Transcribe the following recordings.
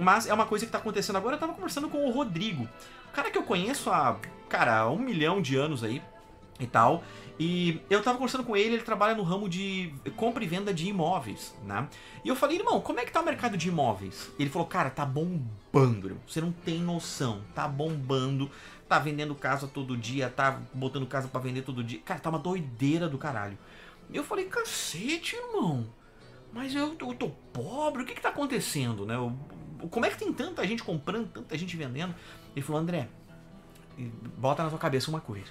Mas é uma coisa que tá acontecendo agora. Eu tava conversando com o Rodrigo, cara que eu conheço há, cara, 1 milhão de anos aí e tal. E eu tava conversando com ele trabalha no ramo de compra e venda de imóveis, né? E eu falei, irmão, como é que tá o mercado de imóveis? Ele falou, cara, tá bombando, irmão. Você não tem noção, tá bombando. Tá vendendo casa todo dia, tá botando casa pra vender todo dia. Cara, tá uma doideira do caralho. E eu falei, cacete, irmão. Mas eu tô pobre, o que tá acontecendo, né? Como é que tem tanta gente comprando, tanta gente vendendo? Ele falou, André, bota na tua cabeça uma coisa,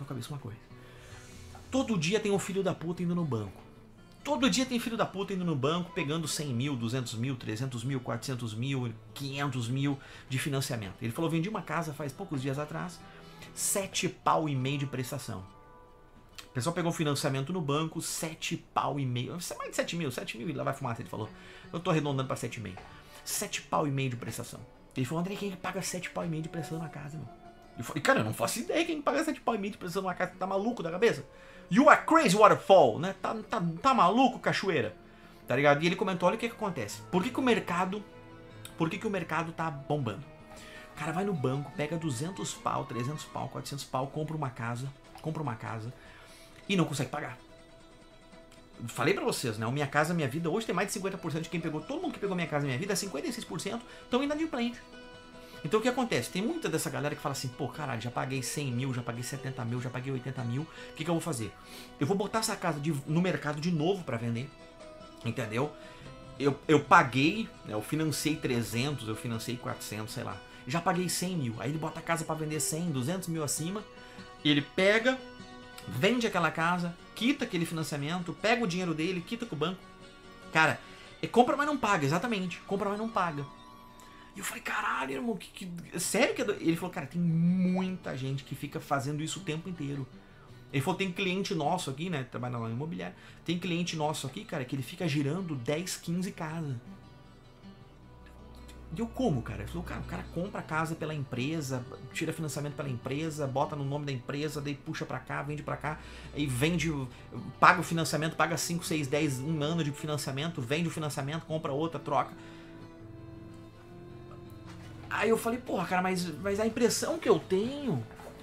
Todo dia tem um filho da puta indo no banco. Todo dia tem filho da puta indo no banco, pegando 100 mil, 200 mil, 300 mil, 400 mil, 500 mil de financiamento. Ele falou, vendi uma casa faz poucos dias atrás, 7,5 pau de prestação. O pessoal pegou financiamento no banco, 7,5 pau. Mais de 7 mil, e lá vai fumaça, ele falou. Eu tô arredondando pra 7,5. 7,5 pau de prestação. Ele falou, André, quem paga 7,5 pau de prestação na casa, meu? Eu falei, cara, eu não faço ideia quem paga 7,5 pau de prestação numa casa, tá maluco da cabeça? You are crazy waterfall, né? Tá maluco, cachoeira? Tá ligado? E ele comentou, olha o que acontece. Por que o mercado tá bombando? O cara vai no banco, pega 200 pau, 300 pau, 400 pau, compra uma casa e não consegue pagar. Falei pra vocês, né? O Minha Casa Minha Vida hoje tem mais de 50% de quem pegou. Todo mundo que pegou Minha Casa Minha Vida, 56% estão inadimplentes. Então o que acontece? Tem muita dessa galera que fala assim, pô, caralho, já paguei 100 mil, já paguei 70 mil, já paguei 80 mil, o que eu vou fazer? Eu vou botar essa casa no mercado de novo pra vender, entendeu? Eu paguei, né, eu financei 300, eu financei 400, sei lá, já paguei 100 mil, aí ele bota a casa pra vender 100, 200 mil acima, ele pega, vende aquela casa, quita aquele financiamento, pega o dinheiro dele, quita com o banco, cara, compra mas não paga, exatamente, compra mas não paga. E eu falei, caralho, irmão, sério que é doido? Ele falou, cara, tem muita gente que fica fazendo isso o tempo inteiro. Ele falou, tem cliente nosso aqui, né, trabalha na imobiliária, tem cliente nosso aqui, cara, que ele fica girando 10, 15 casas. Deu como, cara? Ele falou, cara, o cara compra a casa pela empresa, tira financiamento pela empresa, bota no nome da empresa, daí puxa pra cá, vende pra cá, aí vende, paga o financiamento, paga 5, 6, 10, 1 ano de financiamento, vende o financiamento, compra outra, troca. Aí eu falei, porra, cara, mas a impressão que eu tenho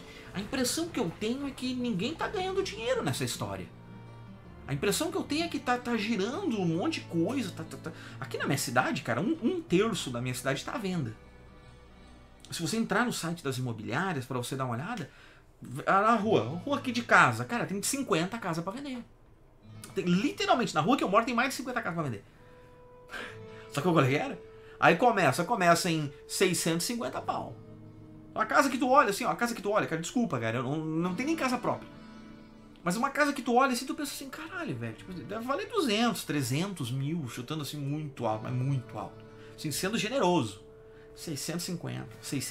é que ninguém tá ganhando dinheiro nessa história. A impressão que eu tenho é que tá girando um monte de coisa. Aqui na minha cidade, cara, um terço da minha cidade tá à venda. Se você entrar no site das imobiliárias pra você dar uma olhada, na rua aqui de casa, cara, tem 50 casas pra vender. Literalmente, na rua que eu moro tem mais de 50 casas pra vender. Só que eu falei, era? Aí começa em 650 pau. Uma casa que tu olha, assim, ó, a casa que tu olha, cara, desculpa, cara, não tem nem casa própria. Mas uma casa que tu olha assim, tu pensa assim, caralho, velho, tipo, deve valer 200, 300 mil, chutando assim muito alto, mas muito alto. Assim, sendo generoso. 650,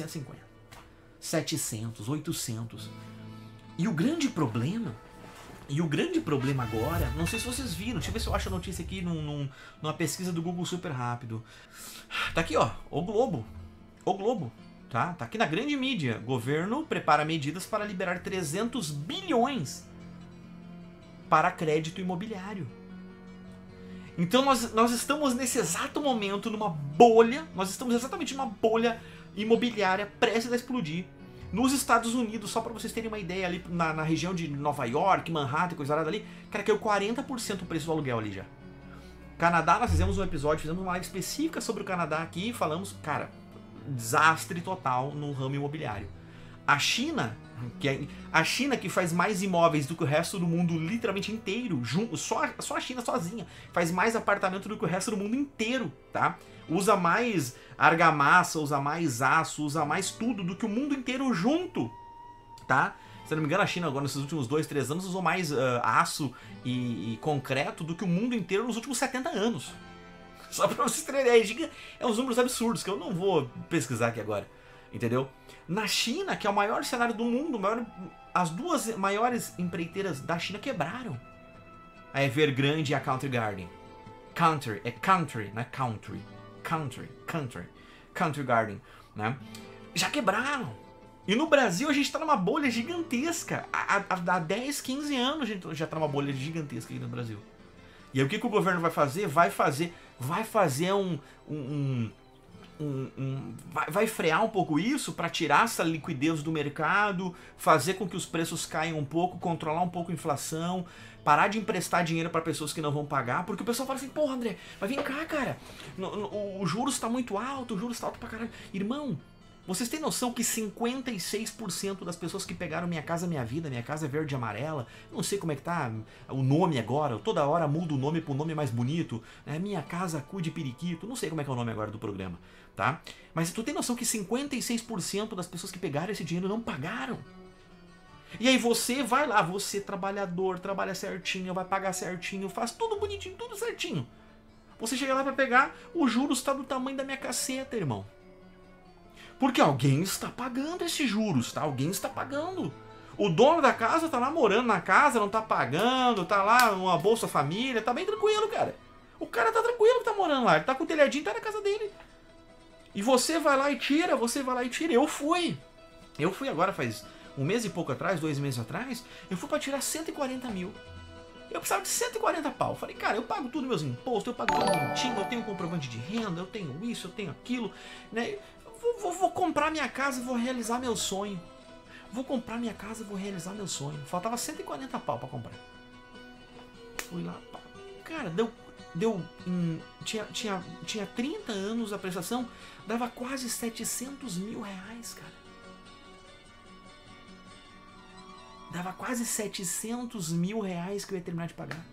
700, 800. E o grande problema agora, não sei se vocês viram, deixa eu ver se eu acho a notícia aqui numa pesquisa do Google super rápido. Tá aqui, ó, o Globo, tá aqui na grande mídia. Governo prepara medidas para liberar 300 bilhões para crédito imobiliário. Então nós estamos nesse exato momento numa bolha, nós estamos exatamente numa bolha imobiliária prestes a explodir. Nos Estados Unidos, só para vocês terem uma ideia, ali na região de Nova York, Manhattan e coisa lá ali, cara, caiu 40% o preço do aluguel ali já. Canadá, nós fizemos um episódio, fizemos uma live específica sobre o Canadá aqui e falamos, cara, desastre total no ramo imobiliário. A China que faz mais imóveis do que o resto do mundo literalmente inteiro, só a China sozinha faz mais apartamento do que o resto do mundo inteiro, tá? Usa mais argamassa, usa mais aço, usa mais tudo do que o mundo inteiro junto, tá? Se não me engano, a China agora nesses últimos 2, 3 anos usou mais aço e concreto do que o mundo inteiro nos últimos 70 anos. Só pra vocês terem ideia, é uns números absurdos que eu não vou pesquisar aqui agora, entendeu? Na China, que é o maior cenário do mundo, as duas maiores empreiteiras da China quebraram. A Evergrande e a Country Garden. Country, é country, não é country. Country Garden, né? Já quebraram. E no Brasil a gente tá numa bolha gigantesca. Há 10, 15 anos a gente já tá numa bolha gigantesca aqui no Brasil. E aí o que o governo vai fazer? Vai fazer vai frear um pouco isso para tirar essa liquidez do mercado, fazer com que os preços caiam um pouco, controlar um pouco a inflação, parar de emprestar dinheiro para pessoas que não vão pagar, porque o pessoal fala assim, porra, André, mas vem cá, cara, o juros está muito alto, o juros está alto pra caralho. Irmão, vocês têm noção que 56% das pessoas que pegaram Minha Casa Minha Vida, Minha Casa Verde e Amarela, não sei como é que tá o nome agora, toda hora muda o nome para um nome mais bonito, né? Minha Casa Cu de Periquito, não sei como é que é o nome agora do programa, tá? Mas tu tem noção que 56% das pessoas que pegaram esse dinheiro não pagaram? E aí você vai lá, você trabalhador, trabalha certinho, vai pagar certinho, faz tudo bonitinho, tudo certinho. Você chega lá para pegar, o juros está do tamanho da minha caceta, irmão. Porque alguém está pagando esses juros, tá? Alguém está pagando. O dono da casa tá lá morando na casa, não tá pagando, tá lá numa Bolsa Família, tá bem tranquilo, cara. O cara tá tranquilo que tá morando lá, ele tá com o telhadinho, tá na casa dele. E você vai lá e tira, você vai lá e tira. Eu fui agora faz um mês e pouco atrás, 2 meses atrás, eu fui pra tirar 140 mil. Eu precisava de 140 pau. Falei, cara, eu pago tudo meus impostos, eu pago tudo bonitinho, eu tenho um comprovante de renda, eu tenho isso, eu tenho aquilo, né? Vou comprar minha casa e vou realizar meu sonho. Vou comprar minha casa e vou realizar meu sonho. Faltava 140 pau pra comprar. Fui lá, pá. Cara, tinha 30 anos a prestação, dava quase 700 mil reais, cara. Dava quase 700 mil reais que eu ia terminar de pagar.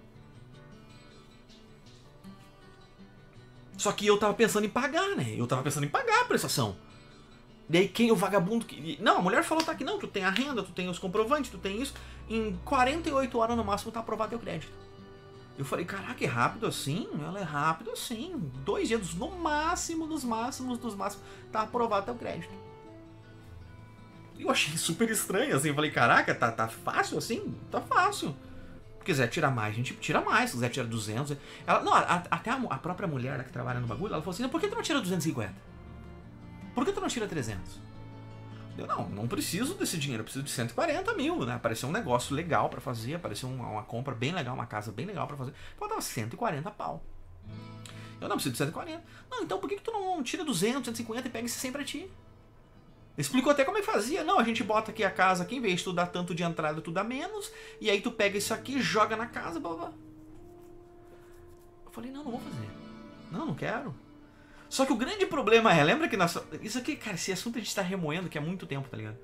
Só que eu tava pensando em pagar, né? Eu tava pensando em pagar a prestação. Daí quem o vagabundo que... Não, a mulher falou, tá aqui, não, tu tem a renda, tu tem os comprovantes, tu tem isso. Em 48 horas no máximo tá aprovado teu crédito. Eu falei, caraca, é rápido assim? Ela é rápido assim. 2 dias, no máximo, dos máximos, tá aprovado teu crédito. Eu achei super estranho, assim. Eu falei, caraca, tá fácil assim? Tá fácil. Se quiser tirar mais, a gente tira mais. Se quiser tirar 200... Ela, não, até a própria mulher que trabalha no bagulho, ela falou assim, por que tu não tira 250? Por que tu não tira 300? Eu, não preciso desse dinheiro, eu preciso de 140 mil, né? Apareceu um negócio legal pra fazer, apareceu uma compra bem legal, uma casa bem legal pra fazer. Faltava 140 pau. Eu não preciso de 140. Não, então por que tu não tira 200, 150 e pega esse 100 pra ti? Explicou até como é que fazia. Não, a gente bota aqui a casa aqui, em vez de tu dar tanto de entrada, tu dá menos. E aí tu pega isso aqui, joga na casa, blá, blá. Eu falei, não vou fazer. Não quero. Só que o grande problema é, lembra que isso aqui, cara, esse assunto a gente tá remoendo que há muito tempo, tá ligado?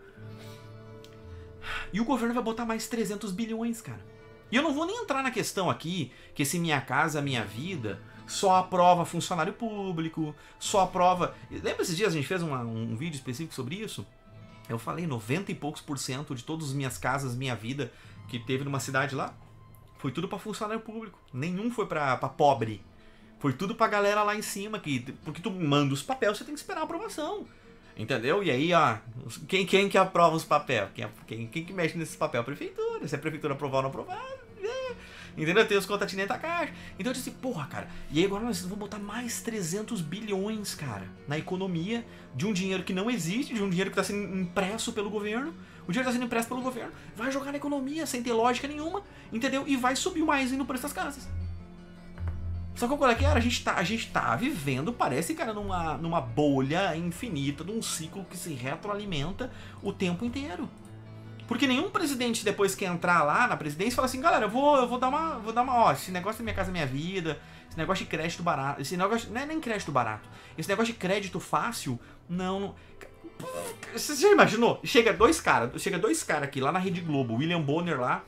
E o governo vai botar mais 300 bilhões, cara. E eu não vou nem entrar na questão aqui, que esse Minha Casa Minha Vida só aprova funcionário público, só aprova... Lembra esses dias a gente fez um vídeo específico sobre isso? Eu falei 90 e poucos % de todas as minhas casas, minha vida, que teve numa cidade lá, foi tudo pra funcionário público. Nenhum foi pra pobre. Foi tudo pra galera lá em cima, porque tu manda os papéis, você tem que esperar a aprovação. Entendeu? E aí, ó, quem que aprova os papéis? Quem que mexe nesses papéis? A prefeitura. Se a prefeitura aprovar ou não aprovar, entendeu? Tem os contatinentes da caixa. Então eu disse, porra, cara. E aí agora nós vamos botar mais 300 bilhões, cara, na economia, de um dinheiro que não existe, de um dinheiro que está sendo impresso pelo governo. O dinheiro está sendo impresso pelo governo. Vai jogar na economia sem ter lógica nenhuma, entendeu? E vai subir mais no preço das casas. Só que qual é que era? A gente tá vivendo, parece, cara, numa bolha infinita, num ciclo que se retroalimenta o tempo inteiro. Porque nenhum presidente, depois que entrar lá na presidência, fala assim, galera, eu vou dar uma, ó, esse negócio da Minha Casa Minha Vida, esse negócio de crédito barato, esse negócio, não é nem crédito barato, esse negócio de crédito fácil, não. Você já imaginou? Chega dois caras aqui, lá na Rede Globo, William Bonner lá,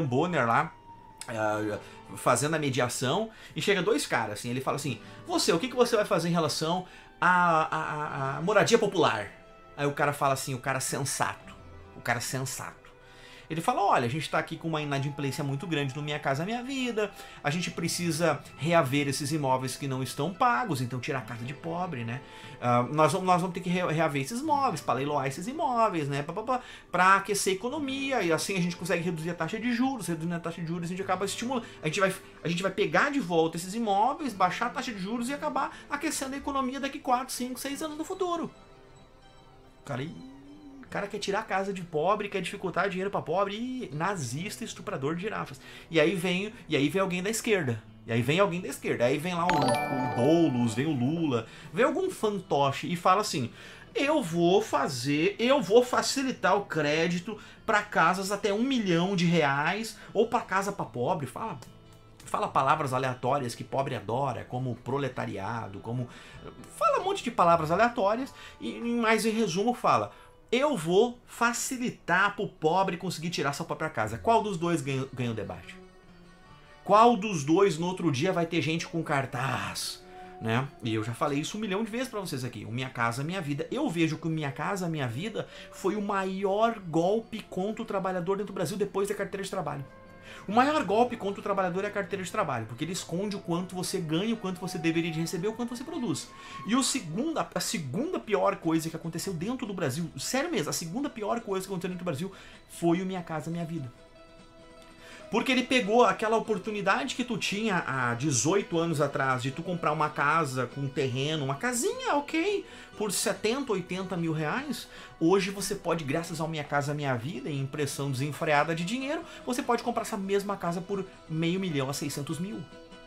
fazendo a mediação, e chega 2 caras, assim, ele fala assim, o que você vai fazer em relação à moradia popular? Aí o cara fala assim, o cara sensato. Ele fala, olha, a gente tá aqui com uma inadimplência muito grande no Minha Casa Minha Vida, a gente precisa reaver esses imóveis que não estão pagos, então tirar a casa de pobre, né? Nós vamos ter que reaver esses imóveis, para leiloar esses imóveis, né? Para aquecer a economia, e assim a gente consegue reduzir a taxa de juros, reduzindo a taxa de juros a gente acaba estimulando, a gente vai pegar de volta esses imóveis, baixar a taxa de juros e acabar aquecendo a economia daqui 4, 5, 6 anos no futuro. O cara quer tirar a casa de pobre, quer dificultar dinheiro pra pobre, e nazista, estuprador de girafas. E aí vem alguém da esquerda. E aí vem alguém da esquerda, aí vem lá o Boulos, vem o Lula, vem algum fantoche e fala assim: eu vou facilitar o crédito para casas até R$1 milhão ou para casa para pobre. Fala palavras aleatórias que pobre adora, como proletariado, fala um monte de palavras aleatórias e mais em resumo fala: eu vou facilitar para o pobre conseguir tirar sua própria casa. Qual dos dois ganha o debate? Qual dos dois no outro dia vai ter gente com cartaz? Né? E eu já falei isso 1 milhão de vezes pra vocês aqui. O Minha Casa Minha Vida. Eu vejo que o Minha Casa Minha Vida foi o maior golpe contra o trabalhador dentro do Brasil depois da carteira de trabalho. O maior golpe contra o trabalhador é a carteira de trabalho, porque ele esconde o quanto você ganha, o quanto você deveria de receber, o quanto você produz. E a segunda pior coisa que aconteceu dentro do Brasil, sério mesmo, a segunda pior coisa que aconteceu dentro do Brasil foi o Minha Casa Minha Vida. Porque ele pegou aquela oportunidade que tu tinha há 18 anos atrás de tu comprar uma casa com terreno, uma casinha, ok, por 70, 80 mil reais. Hoje você pode, graças ao Minha Casa Minha Vida, em impressão desenfreada de dinheiro, você pode comprar essa mesma casa por R$500 mil a 600 mil.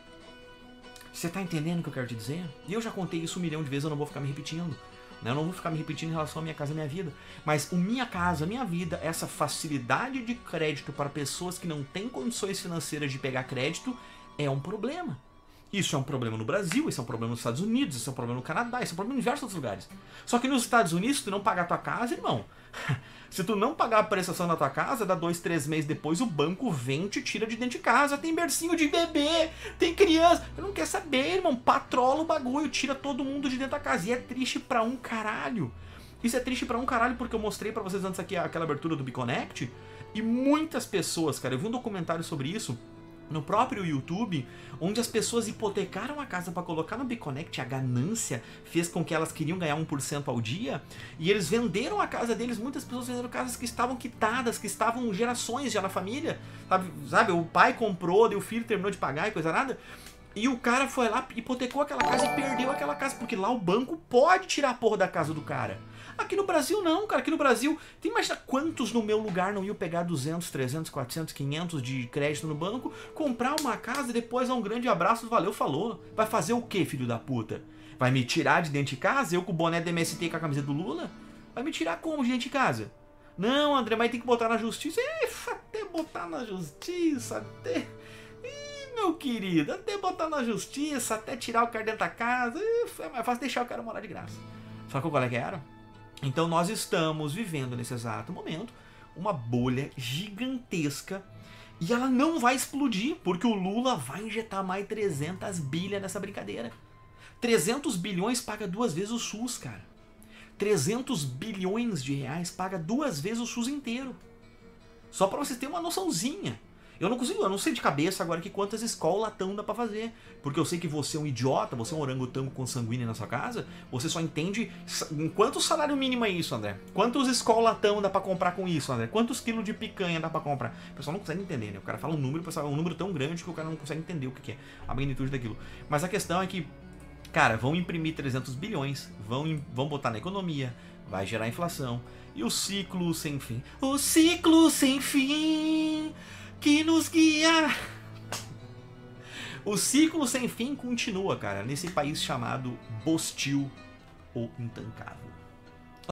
Você tá entendendo o que eu quero te dizer? E eu já contei isso 1 milhão de vezes, eu não vou ficar me repetindo. Eu não vou ficar me repetindo em relação à Minha Casa Minha Vida. Mas o Minha Casa Minha Vida, essa facilidade de crédito para pessoas que não têm condições financeiras de pegar crédito, é um problema. Isso é um problema no Brasil, isso é um problema nos Estados Unidos, isso é um problema no Canadá, isso é um problema em diversos outros lugares. Só que nos Estados Unidos, se tu não pagar a tua casa, irmão, se tu não pagar a prestação da tua casa, dá 2, 3 meses depois, o banco vem e te tira de dentro de casa. Tem bercinho de bebê, tem criança. Eu não quero saber, irmão, patrola o bagulho, tira todo mundo de dentro da casa. E é triste pra um caralho. Isso é triste pra um caralho porque eu mostrei pra vocês antes aqui aquela abertura do BeConnect e muitas pessoas, cara, eu vi um documentário sobre isso no próprio YouTube, onde as pessoas hipotecaram a casa para colocar no BeConnect. A ganância fez com que elas queriam ganhar 1% ao dia, e eles venderam a casa deles. Muitas pessoas venderam casas que estavam quitadas, que estavam gerações já na família, sabe? O pai comprou, daí o filho terminou de pagar e coisa nada, e o cara foi lá, hipotecou aquela casa e perdeu aquela casa, porque lá o banco pode tirar a porra da casa do cara. Aqui no Brasil não, cara. Aqui no Brasil, tem imagina quantos no meu lugar não iam pegar 200, 300, 400, 500 de crédito no banco, comprar uma casa e depois dar um grande abraço, valeu, falou. Vai fazer o quê, filho da puta? Vai me tirar de dentro de casa? Eu com o boné do MST e com a camiseta do Lula? Vai me tirar como de dentro de casa? Não, André, mas tem que botar na justiça. Até botar na justiça, até... meu querido, até botar na justiça, até tirar o cara dentro da casa, é mais fácil deixar o cara morar de graça. Só que qual é que era? Então nós estamos vivendo nesse exato momento uma bolha gigantesca e ela não vai explodir, porque o Lula vai injetar mais 300 bilhões nessa brincadeira. 300 bilhões paga 2 vezes o SUS, cara. 300 bilhões de reais paga 2 vezes o SUS inteiro. Só pra vocês terem uma noçãozinha. Eu não sei de cabeça agora que quantas escolas latão dá pra fazer. Porque eu sei que você é um idiota, você é um orangotango consanguíneo na sua casa, você só entende... Quanto salário mínimo é isso, André? Quantos escolas latão dá pra comprar com isso, André? Quantos quilos de picanha dá pra comprar? O pessoal não consegue entender, né? O cara fala um número, um número tão grande que o cara não consegue entender o que é a magnitude daquilo. Mas a questão é que, cara, vão imprimir 300 bilhões, vão botar na economia, vai gerar inflação, e o ciclo sem fim. O ciclo sem fim... que nos guia. O ciclo sem fim continua, cara, nesse país chamado Bostil ou Intancável.